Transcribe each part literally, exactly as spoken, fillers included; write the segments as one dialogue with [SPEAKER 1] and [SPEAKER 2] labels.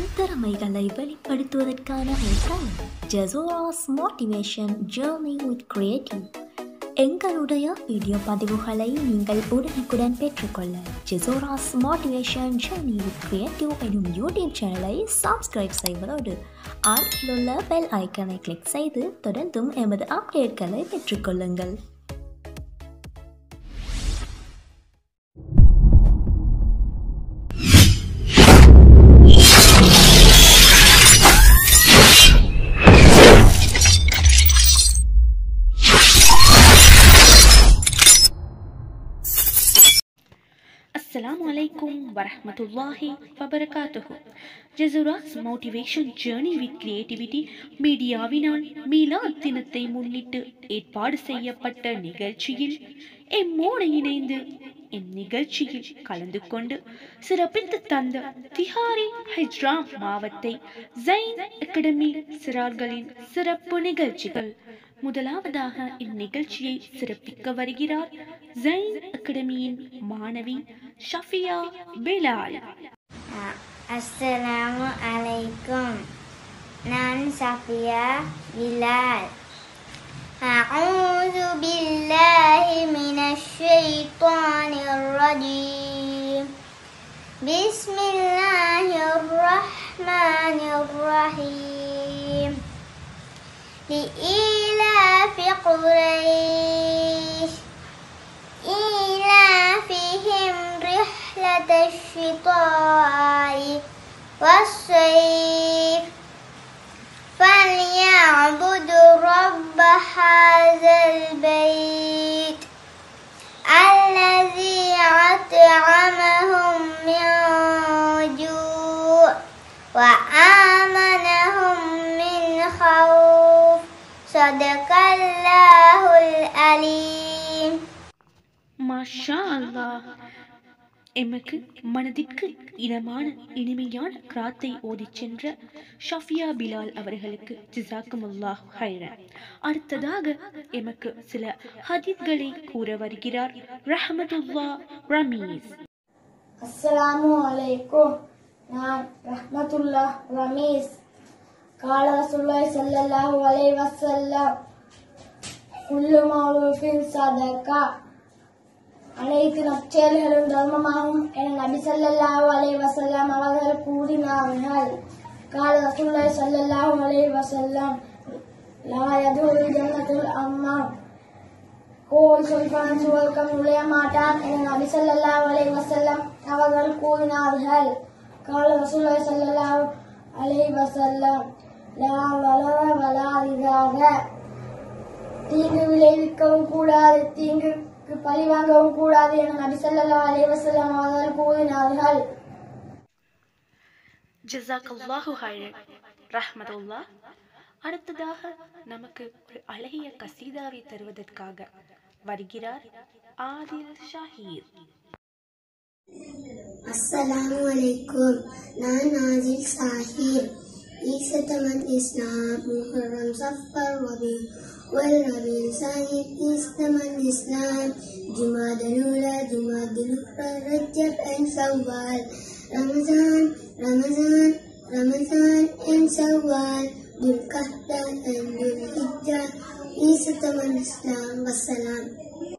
[SPEAKER 1] திறமைகளை வெளிப்படுத்துவதற்கான ஒரு தளம் Jesoras motivation journey with creative. எங்களுடைய வீடியோ பதிவுகளை நீங்கள் உடனுக்குடன் பெற்றுக்கொள்ள Jesoras motivation journey with creative எனும் யூடியூப் சேனலை சப்ஸ்கிரைப் செய்வதோடு அருகில் உள்ள பெல் ஐக்கனை கிளிக் செய்து தொடர்ந்தும் எமது அப்டேட்களை பெற்றுக்கொள்ளுங்கள்.
[SPEAKER 2] Assalamu alaikum warahmatullahi wabarakatuh. Jesoras motivation journey with creativity மீடியாவினால் மீலாத் தினத்தை முன்னிட்டு ஏற்பாடு செய்யப்பட்ட நிகழ்ச்சியில் எம்மோடு இணைந்து இந்நிகழ்ச்சியில் கலந்து கொண்டு சிறப்பித்து தந்த திஹாரி ஹைஜ்ராம் மாவட்ட ஜைன் அகாடமி சிறார்களின் சிறப்பு நிகழ்ச்சிகள். முதலாவதாக இந்நிகழ்ச்சியை சிறப்பிக்க வருகிறார் ஜைன் அகாடமியின் மாணவி ஷஃபியா பிலால்.
[SPEAKER 3] அஸ்ஸலாமு அலைக்கும். நான் ஷஃபியா பிலால். அஊது பில்லாஹி மினஷ் ஷைத்தானிர் ரஜீம். பிஸ்மில்லாஹிர் ரஹ்மானிர் ரஹீம். لإيلاف قريش إيلافهم رحلة الشتاء والصيف فليعبدوا رب هذا البيت الذي أطعمهم من جوع وآمنهم من خوف. صدق الله العليم.
[SPEAKER 2] மாஷா அல்லாஹ். எமக்கு மனதிற்கு இதமான இனிமையான கிராத்தை ஓதிச் சென்ற ஷஃபியா பிலால் அவர்களுக்கு ஜஸாக்குமுல்லாஹ் ஹைரன். அடுத்ததாக எமக்கு சில ஹதீத்களை கூற வருகிறார் ரஹ்மத்துல்லாஹ் ரமீஸ்.
[SPEAKER 4] அஸ்ஸலாமு அலைக்கும். நான் ரஹ்மத்துல்லாஹ் ரமீஸ். கால ரசூலுல்லாஹி ஸல்லல்லாஹு அலைஹி வஸல்லம் குல்லு மௌலூஃபின் சதகா, அனைத்து நற்செயல்களும் தர்மமாகும் என நபி ஸல்லல்லாஹு அலைஹி வஸல்லம் அவர்கள் கூறினார்கள். கால ரசூலுல்லாஹி ஸல்லல்லாஹு அலைஹி வஸல்லம் லா யதுல் ஜன்னத்துல் அம்மா, கோல் சொல்பான் சுவர்க்கம் நுழைய மாட்டான் என நபி ஸல்லல்லாஹு அலைஹி வஸல்லம் அவர்கள் கூறினார்கள். கால ரசூலுல்லாஹி ஸல்லல்லாஹு அலைஹி வஸல்லம் லா வலர வலா ரிதாக, தீங்கு விளைவிக்கவும் கூடாது, தீங்குக்கு பழி வாங்கவும் கூடாது என நபி ஸல்லல்லாஹு அலைஹி வஸல்லம் அவர்கள் கூறினார்கள்.
[SPEAKER 2] ஜஸாக்கல்லாஹு ஹைரன் ரஹ்மத்துல்லாஹ். அடுத்ததாக நமக்கு ஒரு அழகிய கசீதாவை தருவதற்காக வருகிறார் ஆதில் ஷாஹீர்.
[SPEAKER 5] அஸ்ஸலாமு அலைக்கும். நான் ஆதில் ஷாஹீர். ஈசத்தமன் இஸ்லாம் முஹர்ரம் சஃபர் ரபி வல் ரபீல் சாஹிர் ஈசத்தமன் Islam Jumadal Ula Jumadal Ukhra Rajab and Shawwal Ramadan Ramadan Ramadan and Shawwal Dhul Qadah and Dhul Hijjah ஈசத்தமன் இஸ்லாம். வஸ்ஸலாம்.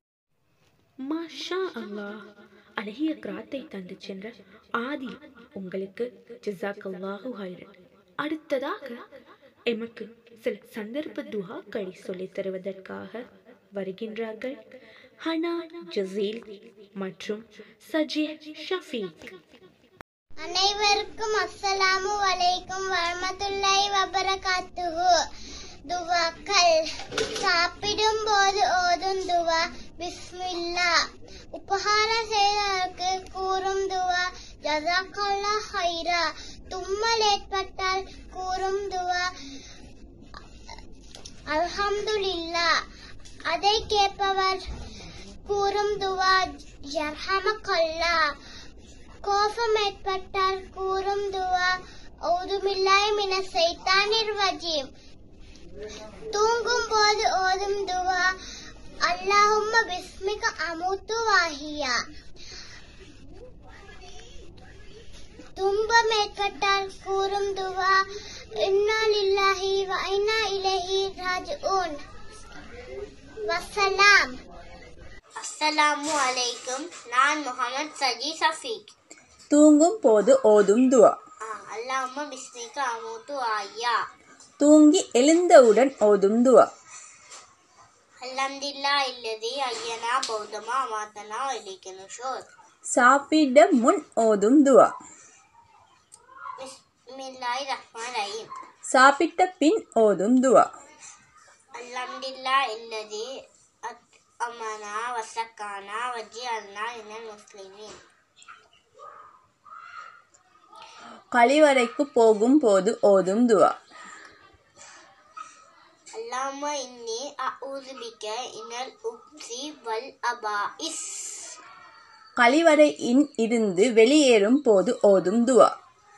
[SPEAKER 2] மாஷா அல்லாஹ். அழகிய கிராத்தை தந்து சென்ற ஆதி உங்களுக்கு ஜஸாக்கல்லாஹு ஹைரன். அடுத்ததாக எமக்கு சில சந்தர்ப்ப துஆக்களை சொல்லித் தருவதற்காக வருகின்றார்கள் ஹனா ஜசீல் மற்றும் சஜீத் ஷஃபீக்.
[SPEAKER 3] அனைவருக்கும் அஸ்ஸலாமு அலைக்கும் வரஹ்மத்துல்லாஹி வபரகாத்துஹு. துவாக்கள். சாப்பிடும் போது ஓதும் துவா பிஸ்மில்லா. உபகாரம் செய்தவருக்கு கூறும் துவா ஜஸாக்கல்லாஹ் ஹைரா. தும்மல் ஏற்பட்டால் கூறும் துவா அல்ஹம்துலில்லாஹ். அதை கேட்பவர் கூறும் துவா யர்ஹமக்கல்லாஹ். கோபம் ஏற்பட்டால் கூறும் துவா அஊது பில்லாஹி மினஷ் ஷைத்தானிர் ரஜீம். தூங்கும் போது ஓதும் துவா அல்லாஹும்ம பிஸ்மிக அமூத்து வாஹியா. துன்பம் ஏற்பட்டால் கூறும் துவா இன்னா லில்லாஹி வ இன்னா இலைஹி ராஜிஊன். வஸ்ஸலாம்.
[SPEAKER 5] அஸ்ஸலாமு அலைக்கும். நான் முகமது சஜி சஃபீக்.
[SPEAKER 6] தூங்கும் போது ஓதும் துவா.
[SPEAKER 5] அல்லாஹும்ம பிஸ்மிக அமூது ஆயா.
[SPEAKER 6] தூங்கி எழுந்தவுடன் ஓதும் துவா.
[SPEAKER 5] அல்ஹம்துலில்லாஹ் இல்லதி அய்யனா பௌதமா அமாத்தனா இலைக்க நுஷூர்.
[SPEAKER 6] சாப்பிட முன் ஓதும் துவா.
[SPEAKER 5] பிஸ்மில்லாஹிர் ரஹ்மானிர் ரஹீம்.
[SPEAKER 6] சாப்பிட்ட பின் ஓதும் துவா.
[SPEAKER 5] அல்ஹம்துலில்லாஹ் இல்லதி அத்அமனா வஸக்கானா வஜ்அல்னா மினல் முஸ்லிமீன்.
[SPEAKER 6] கழிவறைக்கு போகும் போது ஓதும் துவா.
[SPEAKER 5] அல்லாஹும்ம இன்னி அஊது பிக மினல் உக்ஸி வல் அபாஇஸ்.
[SPEAKER 6] கழிவறையின் இருந்து வெளியேறும் போது ஓதும் துவா.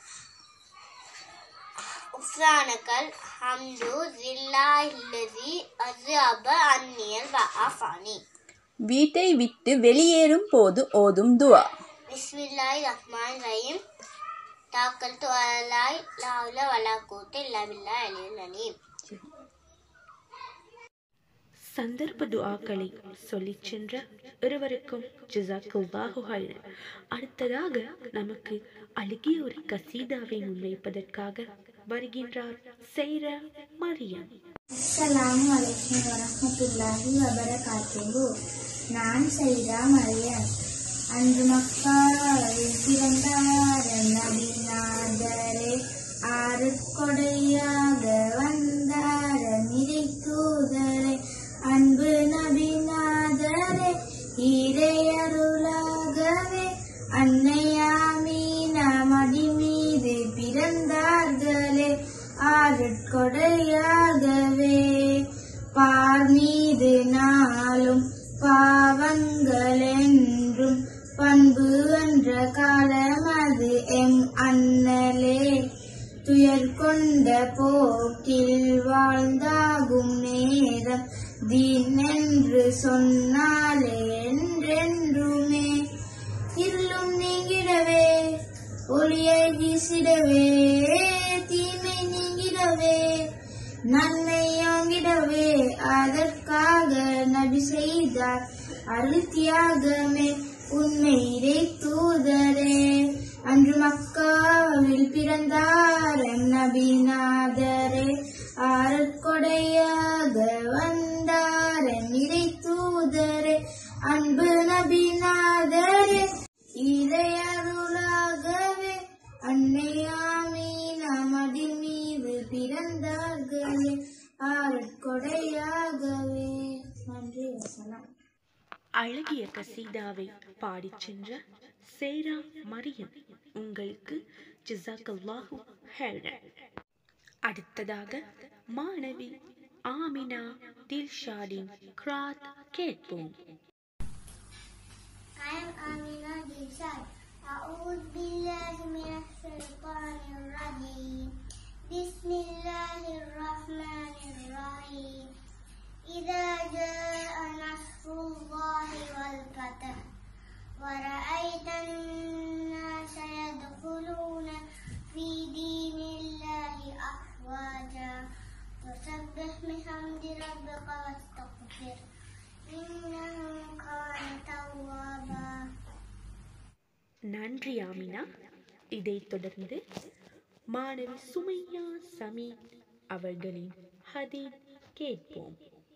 [SPEAKER 5] உஃப்ரானகல் ஹம்து லில்லாஹில்லதி அஸ்அப அன்னியல் வஅஃபானி.
[SPEAKER 6] வீட்டை விட்டு வெளியேறும் போது ஓதும் துவா.
[SPEAKER 5] பிஸ்மில்லாஹிர் ரஹ்மானிர் ரஹீம். தவக்கல்து அலல்லாஹி லா ஹவ்ல வலா குவத்த இல்லா பில்லாஹில் அலிய்யில் அலீம்.
[SPEAKER 2] சந்தர்ப்ப துஆக்களை சொல்லிச் சென்ற இருவருக்கும் ஜஸாக்கல்லாஹு ஹைரன். அடுத்ததாக நமக்கு அழகிய ஒரு கசீதாவை முன்வைப்பதற்காக வருகின்றார் செய்ரா மரியம்.
[SPEAKER 4] அஸ்ஸலாமு அலைக்கும் வரஹ்மத்துல்லாஹி வபரகாத்துஹு. நான் செய்ரா மரியம். அன்று மக்காவில் பிறந்தார் நபிநாதரே, ஆறுகொடையாக வந்தார் நிறை தூதரே. அன்பு நபிநாதரே இறையருளாகவே அன்னையாமீனா மடி மீது பிறந்தார்களே, ஆறுகொடையாகவே. பார் மீது நாளும் பாவங்கள் என்றும் பண்பு என்ற காலம் அது எம் அண்ணலே. துயர் கொண்ட போக்கில் வாழ்ந்தாகும் நேரம் தீன் என்று சொன்னாலே என்றென்றுமே. இருளும் நீங்கிடவே ஒளியை வீசிடவே, தீமை நீங்கிடவே நன்மை ஓங்கிடவே, அதற்காக நபி செய்தார் அருள் தியாகமே உண்மை இறை தூதரே. அன்று மக்காவில் பிறந்தார் நபிநாதரே, ஆறுகொடையாக வந்தார் நிறை தூதரே. அன்பு நபிநாதரே இறையருளாகவே அன்னையாமீனா மடி மீது பிறந்தார்களே, ஆறுகொடையாகவே. நன்றி. வசனம்.
[SPEAKER 2] அழகிய கசீதாவை பாடிச் சென்ற செய்ரா மரியம் உங்களுக்கு ஜஸாக்கல்லாஹு ஹைரன். அடுத்ததாக மாணவி ஆமினா தில்ஷாடின் கிராத் கேட்போம்.
[SPEAKER 3] I am Amina Dilshad. أعوذ بالله من الشيطان الرجيم. بسم الله الرحمن الرحيم. إذا جاء نصر الله والفتح ورأيت الناس يدخلون في دين الله أفواجا فسبح بحمد ربك واستغفر إنه كان توابا.
[SPEAKER 2] நன்றி ஆமினா. இதைத் தொடர்ந்து மாணவி சுமையா சமி அவர்களின் ஹதீஸ் கேட்போம்.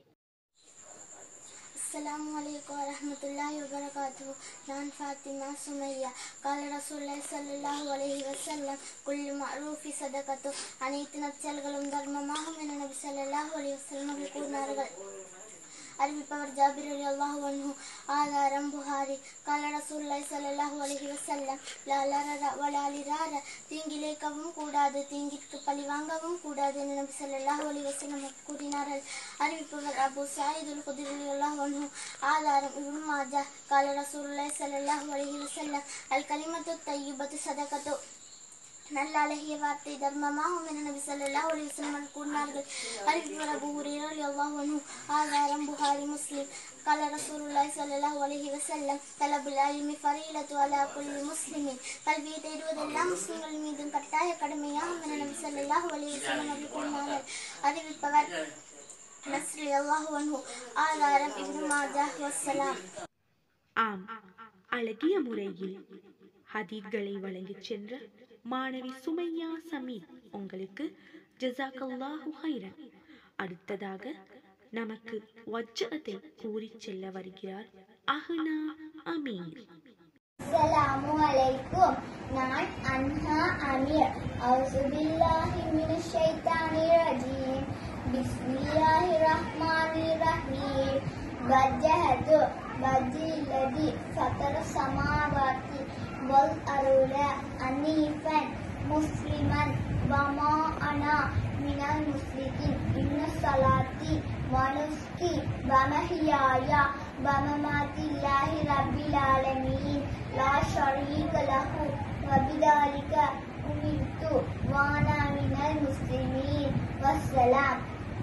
[SPEAKER 5] அஸ்ஸலாமு அலைக்கும் வரஹ்மத்துல்லாஹி வபரகாத்துஹு. நான் ஃபாத்திமா சுமையா. கால ரசூலுல்லாஹி ஸல்லல்லாஹு அலைஹி வஸல்லம் குல்லு மஅரூஃபி சதகத்து. அனைத்து நற்செயல்களும் தர்மமாகும் என நபி ஸல்லல்லாஹு அலைஹி வஸல்லம் கூறினார்கள். அறிவிப்பவர் ஜாபிர் ரலியல்லாஹு அன்ஹு. ஆதாரம் புகாரி. கால ரசூலுல்லாஹி ஸல்லல்லாஹு அலைஹி வஸல்லம் லா லரர வலா லிரார. தீங்கிழைக்கவும் கூடாது, தீங்கிற்கு பழி வாங்கவும் கூடாது என நபி ஸல்லல்லாஹு அலைஹி வஸல்லம் கூறினார்கள். அறிவிப்பவர் அபூ ஸஈத் அல் குத்ரி ரலியல்லாஹு அன்ஹு. ஆதாரம் இப்னு மாஜா. கால ரசூலுல்லாஹி ஸல்லல்லாஹு அலைஹி வஸல்லம் அல் கலிமத்து தய்யிபத்து சதகத்து. நல்ல அழகிய வார்த்தை தர்மமாகும் என நபி ஸல்லல்லாஹு அலைஹி வஸல்லம் கூறினார்கள். அறிவிப்பவர் அபூ ஹுரைரா ரலியல்லாஹு அன்ஹு. ஆதாரம் புகாரி முஸ்லிம். قال رسول الله صلى الله عليه وسلم طلب العلم فريضة على كل مسلم. கல்வியை தேடுவதெல்லாம் முஸ்லிம்கள் மீதும் கட்டாய கடமையாகும் என நபி ஸல்லல்லாஹு அலைஹி வஸல்லம் அவர்கள் கூறினார்கள். அறிவிப்பவர் அனஸ் ரலியல்லாஹு அன்ஹு. ஆதாரம் இப்னு மாஜாஹ் வஸ்ஸலாம்.
[SPEAKER 2] ஆம், அழகிய முறையில் ஹதீத்களை வழங்கிச் சென்ற மாணவி சுமையா சமீத் உங்களுக்கு ஜஸாக்கல்லாஹு ஹைரன். அடுத்ததாக நமக்கு வஜ்ஜத்தை கூறி செல்ல வருகிறார் அஹ்னா அமீர்.
[SPEAKER 3] அஸ்ஸலாமு அலைக்கும். நான் அன்ஹா அமீர். அவுஸு பில்லாஹி மினஷ் ஷைத்தானிர் ரஜீம். பிஸ்மில்லாஹிர் ரஹ்மானிர் ரஹீம். வஜ்ஜஹது வஜ்ஹில்லதி ஃபதர ஸமாவாத்தி வல் அருள அனீஃபன் முஸ்லிமன் வமா அனா மினல் முஸ்லிகின். இன்ன ஸலாத்தி வனுஸ்கி வமஹியாயா வமமாத்தில்லாஹி ரப்பில் ஆலமீன் லா ஷரீக லஹு வபிதாலிக உமிர்து வானா மினல் முஸ்லிமீன். வஸ்ஸலாம்.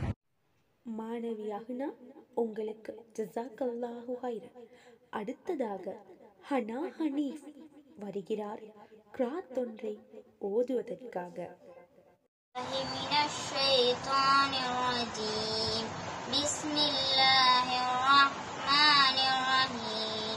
[SPEAKER 2] மாணவி அஹ்னா, உங்களுக்கு ஜஸாக்கல்லாஹு ஹைரன். அடுத்ததாக ஹனா ஹனீஃப் வருகிறார் கிராத் ஒன்றை ஓதுவதற்காக.
[SPEAKER 5] من الشيطان الرجيم. بسم الله الرحمن الرحيم.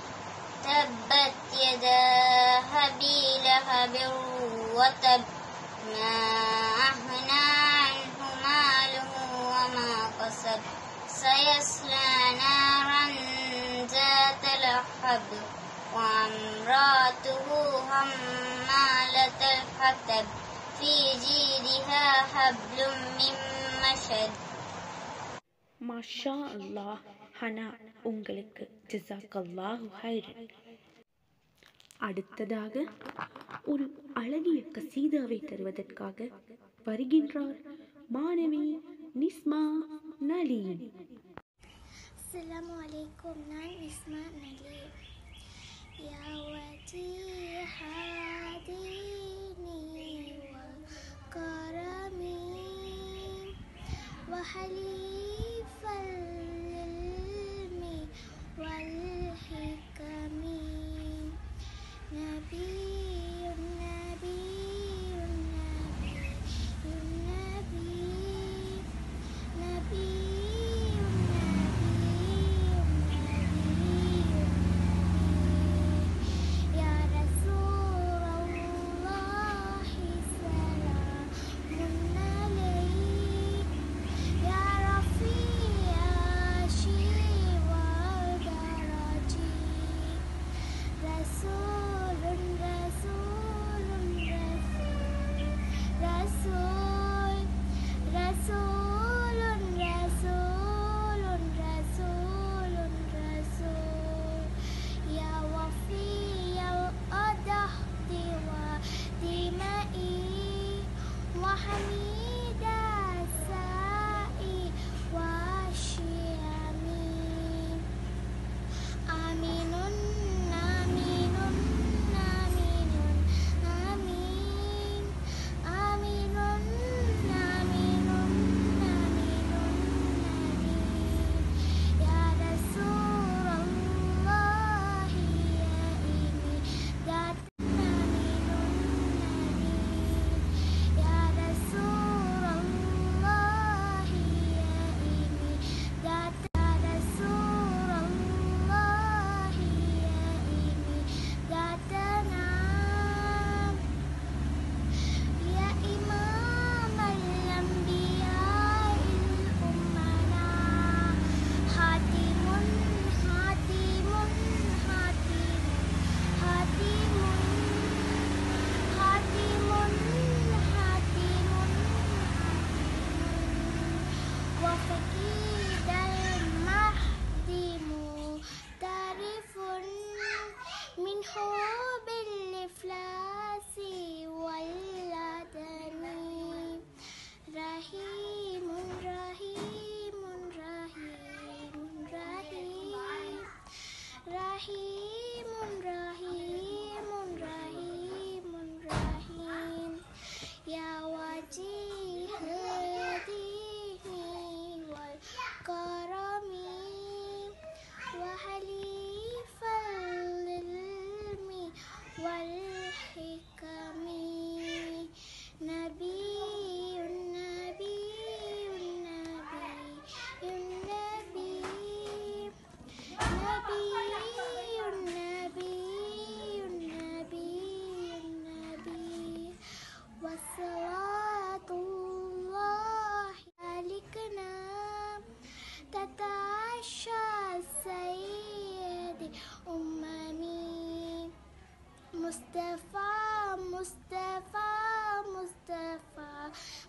[SPEAKER 5] تبت يدا أبي لهب وتب ما أغنى عنه ماله وما كسب سيصلى نارا ذات لهب وامرأته حمالة الحطب في جيدها حبل من مسد.
[SPEAKER 2] மாஷா அல்லாஹ். ஹனா, உங்களுக்கு ஜஸாக்கல்லாஹு ஹைரன். அடுத்ததாக ஒரு அழகிய கசீதாவை தருவதற்காக வருகின்றார் மாணவி நிஸ்மா நலீம்.
[SPEAKER 5] அஸ்ஸலாமு அலைக்கும். நான் நிஸ்மா நலீம். யா வஜீஹா தீனி وكرمي وحليف العلم والحكم نبي نبي نبي نبي نبي يا رسول الله سلام عليك. يا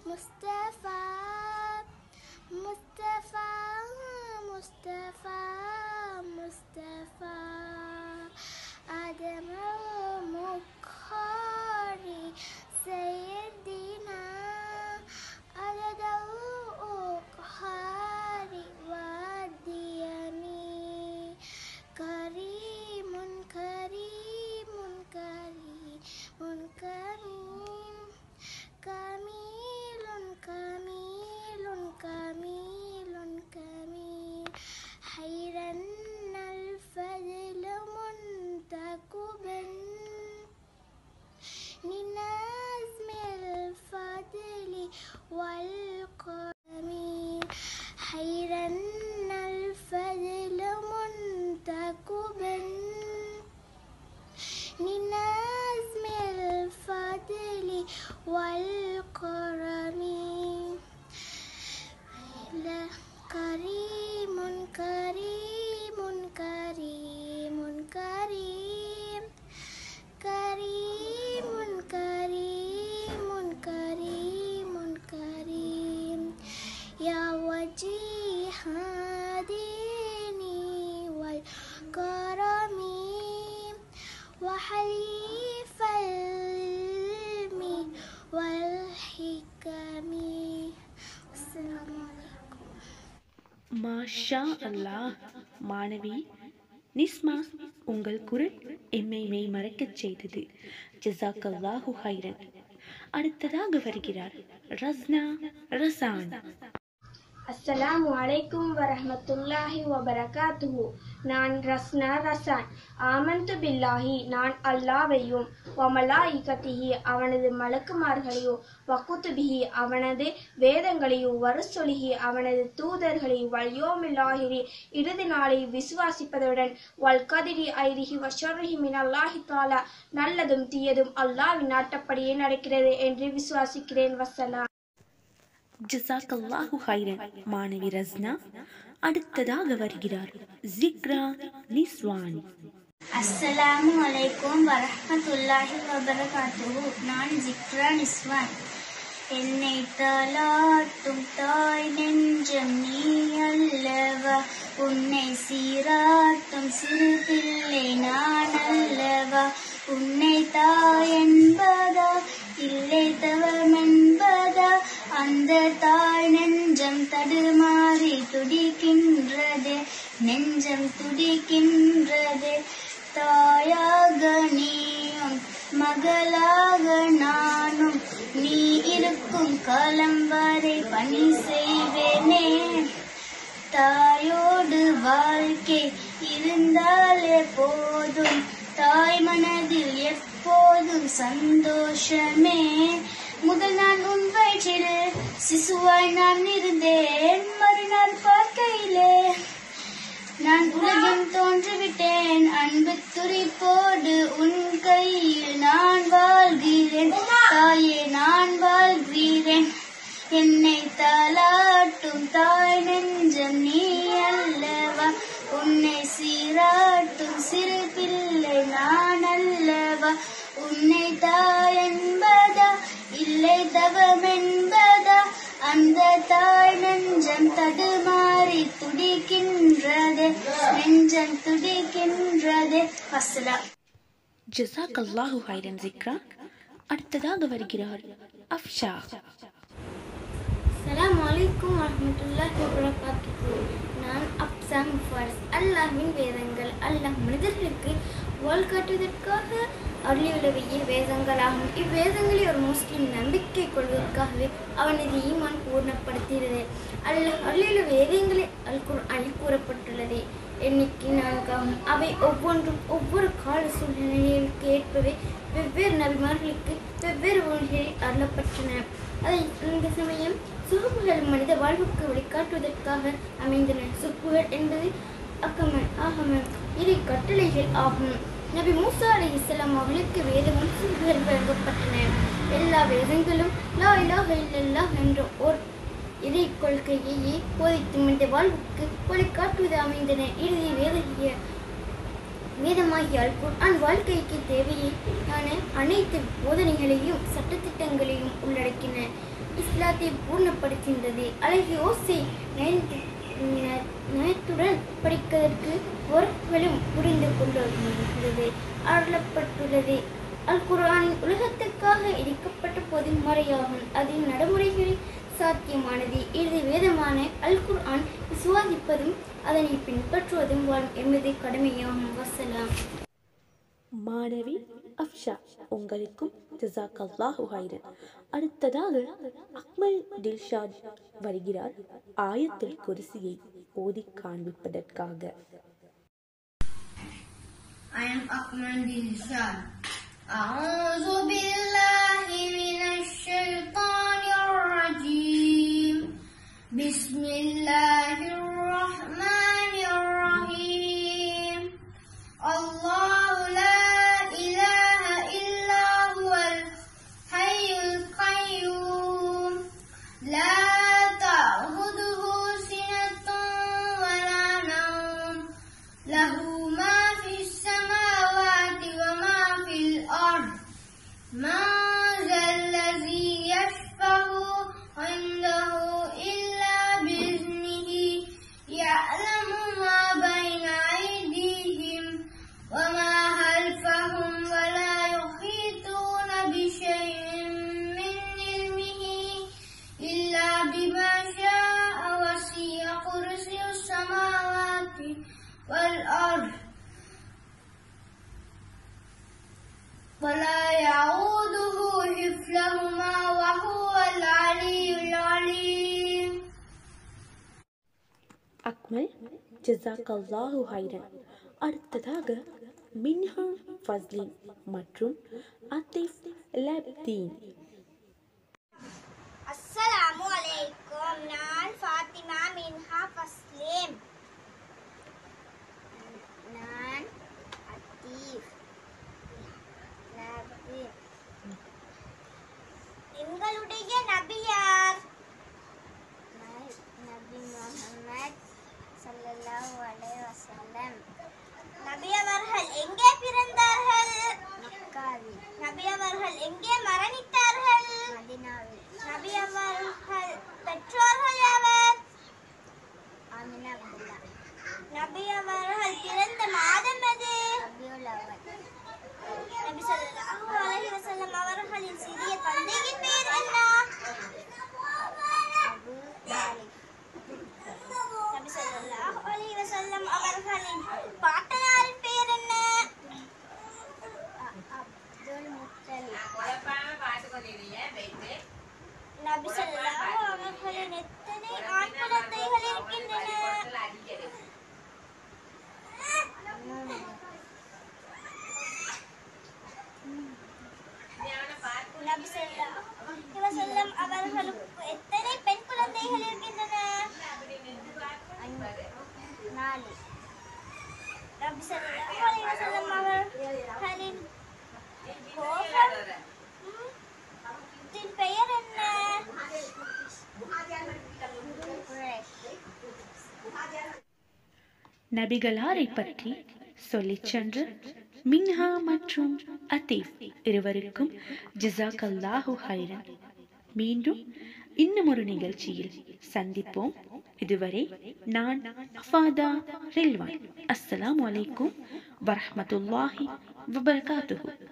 [SPEAKER 5] முஸ்தபா முஸ்தபா முஸ்தபா முஸ்தபா ஆதம முக்காரி சையதினா அததவு உக்ஹாரி வாதியமி கரீமுன் கரீமுன் கரீமுன் கரீம் கமீலுன் கமீலுன் கமீலுன் கமீல் ஹைரன் الفضل منتكبا لنظم الفضل والقرم حيرا الفضل منتكبا لنظم الفضل والقرم كريم كريم كريم كريم كريم كريم كريم كريم يا وجيه ديني والكرم وحليف العلم والحكم السلام عليكم.
[SPEAKER 2] மாஷா அல்லாஹ். மாணவி நிஸ்மா, உங்கள் குரல் எம்மை மெய் மறக்கச் செய்தது. ஜஸாக்கல்லாஹு ஹைரன். அடுத்ததாக வருகிறார் ரஸ்னா ரசான்.
[SPEAKER 7] அஸ்ஸலாமு அலைக்கும் வரஹ்மத்துல்லாஹி வபரகாத்துஹு. நான் ரஸ்னா ரசான். ஆமன்து பில்லாஹி, நான் அல்லாஹ்வையும், வமலாயிகத்திஹி, அவனது மலக்குமார்களையும், வகுத்துபிஹி, அவனது வேதங்களையும், வருசொலிஹி, அவனது தூதர்களையும், வல்யோமில்லாஹிரி, இறுதி நாளை விசுவாசிப்பதுடன், வல் கதிரி ஐரிஹி வஷர்ரிஹி மினல்லாஹி தஆலா, நல்லதும் தீயதும் அல்லாஹ்வின் நாட்டப்படியே நடக்கிறது என்று விசுவாசிக்கிறேன். வஸ்ஸலாம்.
[SPEAKER 2] ஜஸாக்கல்லாஹு ஹைரன். மாணவி ரஸ்னா. அடுத்ததாக வருகிறார் ஜிக்ரா நிஸ்வான்.
[SPEAKER 5] அஸ்ஸலாமு அலைக்கும் வரஹ்மத்துல்லாஹி வபரகாத்துஹு. நான் ஜிக்ரா நிஸ்வான். என்னை தாலாட்டும் தாய் நெஞ்சம் நீ அல்லவா, உன்னை சீராட்டும் சிறு பிள்ளை நான் அல்லவா, உன்னை தாய் என்பதா இல்லை தவம் என்பதா, அந்த தாய் நெஞ்சம் தடுமாறி துடிக்கின்றது, நெஞ்சம் துடிக்கின்றது. தாயாக நீயும் மகளாக நானும், நீ இருக்கும் காலம் வரை பணி செய்வேனே. தாயோடு வாழ்க்கை இருந்தாலே போதும், தாய் மனதில் எப்போதும் சந்தோஷமே. முதல் நான் உன் வயிற்றில் சிசுவாய் நான் இருந்தேன், மறுநாள் பார்க்கையிலே நான் உலகம் தோன்றிவிட்டேன். அன்பு துரிப்போடு உன் கையில் நான் வாழ்கிறேன், தாயே நான் வாழ்கிறேன். என்னை தாலாட்டும் தாய் நெஞ்சம் நீ அல்லவா, உன்னை சீராட்டும் சிறு பிள்ளை நான் அல்லவா, உன்னை தாய் என்பதா இல்லை தவம் என்பதா, அந்த தாய் நெஞ்சம் தடுமாறி துடிக்கின்றது, நெஞ்சம் துடிக்கின்றது. வஸ்ஸலாம்.
[SPEAKER 2] ஜஸாக்கல்லாஹு ஹைரன் ஜிக்ரா. அடுத்ததாக வருகிறார் அஃப்ஷா.
[SPEAKER 5] அஸ்ஸலாமு அலைக்கும் வரஹ்மத்துல்லாஹி வபரகாத்துஹு. நான் அப்சா முஃபாரிஸ். அல்லாஹ்வின் வேதங்கள் அல்லாஹ் மனிதர்களுக்கு வழிகாட்டுவதற்காக அருளியுள்ளவையே வேதங்களாகும். இவ்வேதங்களை ஒரு முஸ்லிம் நம்பிக்கை கொள்வதற்காகவே அவனது ஈமான் பூர்ணப்படுத்துகிறது. அல்லாஹ் அருளியுள்ள வேதங்களை அல் குர்ஆனில் கூறப்பட்டுள்ளது. எண்ணிக்கை நான்காகும். அவை ஒவ்வொன்றும் ஒவ்வொரு கால சூழ்நிலைகளுக்கு ஏற்பவே வெவ்வேறு நபிமார்களுக்கு வெவ்வேறு வழிகளில் அருளப்பட்டன. அதை இந்த சமயம் சுகுப்புகள் மனித வாழ்வுக்கு வழிகாட்டுவதற்காக அமைந்தன. சுகுப்புகள் என்பது அக்கமன் ஆகமன் இரு கட்டளைகள் ஆகும். நபி மூசா அலைஹிஸ்ஸலாம் அவர்களுக்கு வேதமும் சுகுப்புகள் வழங்கப்பட்டன. எல்லா வேதங்களும் லா இலாஹ இல்லல்லாஹ் என்ற ஓர் இறை கொள்கையையே போதித்து மனித வாழ்வுக்கு வழிகாட்டுவது அமைந்தன. இறுதி வேதகிய வேதமாகிய அல் குர்ஆன் வாழ்க்கைக்கு தேவையான அனைத்து போதனைகளையும் சட்டத்திட்டங்களையும் உள்ளடக்கின. இஸ்லாம் இஸ்லாத்தை பூர்ணப்படுத்துகின்றது. அழகிய ஓசை நயத்துடன் படிப்பதற்கு பொருட்களும் புரிந்து கொண்டிருக்கிறது அருளப்பட்டுள்ளது. அல் குர்ஆனின் உலகத்திற்காக இடிக்கப்பட்ட பொதுமறையாகும். அதில் நடைமுறைகளில் சாத்தியமானது. இறுதி வேதமான அல் குர்ஆன் விசுவாசிப்பதும் அதனை பின்பற்றுவதும் வாழும் எமது கடமையாகும். வசலாம்.
[SPEAKER 2] மாணவி அஃப்ஷா, உங்களுக்கும் ஜஸாக்கல்லாஹு ஹைரன். அடுத்ததாக அக்மல் தில்ஷாத் வருகிறார் ஆயத்துல் குர்சியை ஓதி காண்பிப்பதற்காக.
[SPEAKER 4] I am Akmal Dilshad. A'udhu billahi minash shaitanir rajim. Bismillahir rahmanir rahim. Allahu la ilaha illa huwal hayyul qayyum. La ta'khudhuhu sinatun wa la nawm. Lahu ma fis samawati wa ma fil ard. Man zal ladhi yashfa'u 'indahu illa bi'iznihi. Ya'lamu ma bayna aydihim wa ma khalfahum wa la yuhituna bi shay'in min ilmihi illa bima sha'a. Wasi'a kursiyyus samawati wal ard wa la ya'uduhu hifdhuhuma wa huwal 'aliyyul 'alim.
[SPEAKER 2] Akmal, ஜஸாக்கல்லாஹு ஹைரன். அடுத்ததாக மின்ஹா ஃபஸ்லின் மற்றும் அத்தீஃப் லப்தீன்.
[SPEAKER 3] அஸ்ஸலாமு அலைக்கும். நான் ஃபாத்திமா மின்ஹா ஃபஸ்லின். நான் அத்தீஃப் லப்தீன். எங்களுடைய நபியார் நபி முஹம்மத் ஸல்லல்லாஹு அலைஹி வஸல்லம். நபி அவர்கள் எங்கே பிறந்தார்கள்? மக்காவில். நபி அவர்கள் எங்கே மரணித்தார்கள்? மதீனாவில். நபி அவர்கள் பெற்றோர்கள் யாவர்? ஆமினா அப்துல்லா. நபி அவர்கள் பிறந்த மாதம் எது? ரபியுல் அவ்வல். நபி ஸல்லல்லாஹு அலைஹி வஸல்லம் அவர்களின் சிறிய தந்தையின் பெயர் என்ன? அபூ தாலிப். நபி ஸல்லல்லாஹு அலைஹி வஸல்லம் அவர்களின் பாட்டனாரின் பெயர் என்ன? அப்துல் முத்தலிப். நபி ஸல்லல்லாஹு அவர்களின் எத்தனை ஆண் குழந்தைகள் இருக்கின்றன? நபி ஸல்லல்லாஹு அலைஹி வஸல்லம் அவர்களுக்கு எத்தனை பெண் குழந்தைகள் இருக்கின்றன? நாலு. நபி ஸல்லல்லாஹு அலைஹி வஸல்லம் அவர்களின் கோபத்தின் பெயர் என்ன?
[SPEAKER 2] நபிகளாரை பற்றி சொல்லிச் சென்று மின்ஹா மற்றும் அத்தீஃப் இருவருக்கும் ஜஸாக்கல்லாஹு ஹைரன். மீண்டும் இன்னும் ஒரு நிகழ்ச்சியில் சந்திப்போம். இதுவரை நான் அஃபாதா ரில்வான். அஸ்ஸலாமு அலைக்கும் வரஹ்மத்துல்லாஹி வபரகாத்துஹு.